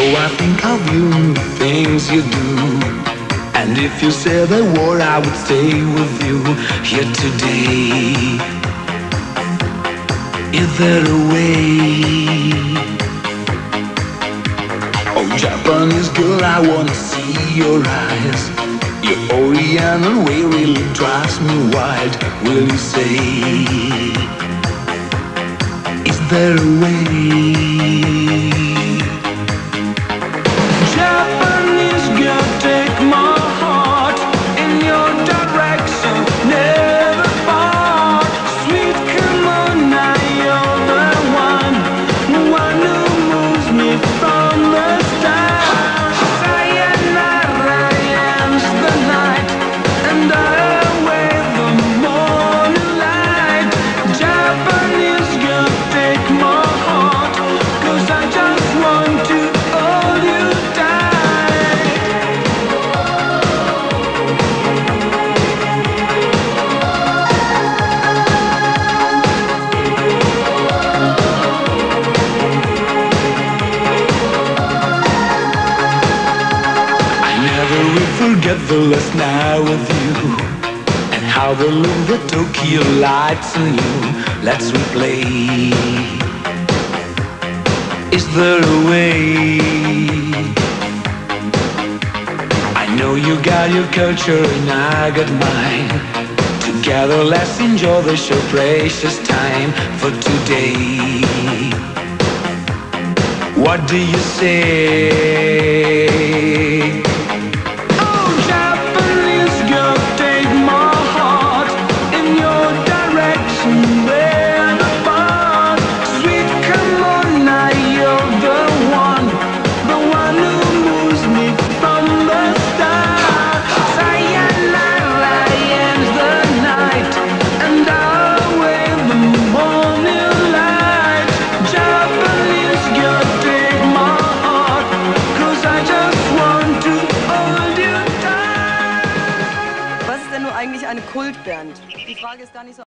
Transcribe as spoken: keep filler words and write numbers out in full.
Oh, I think of you and the things you do. And if you said the war, I would stay with you here today. Is there a way? Oh, Japanese girl, I wanna see your eyes. Your Oriental way really drives me wild. Will you say, is there a way? Japanese girl, take my heart in your direction, never part. Sweet, come on now, you're the one, the one who moves me from the start. Sayonara ends the night, and away the morning light. Japanese girl, take my heart, 'cause I just want to hold you tight. I never will forget the last night with you, and how the loom the Tokyo lights on you. Let's replay. Is there a way? I know you got your culture and I got mine. Together let's enjoy the short precious time for today. What do you say? Oh, Japanese girl, take my heart in your direction, never part. Sweet, come on now, you're the one, the one who moves me from the start. Sayonara ends the night, and away the morning light. Japanese girl, take my heart, 'cause I just want to hold you tight. Was ist denn nur eigentlich eine Kultband? Die Frage ist gar nicht so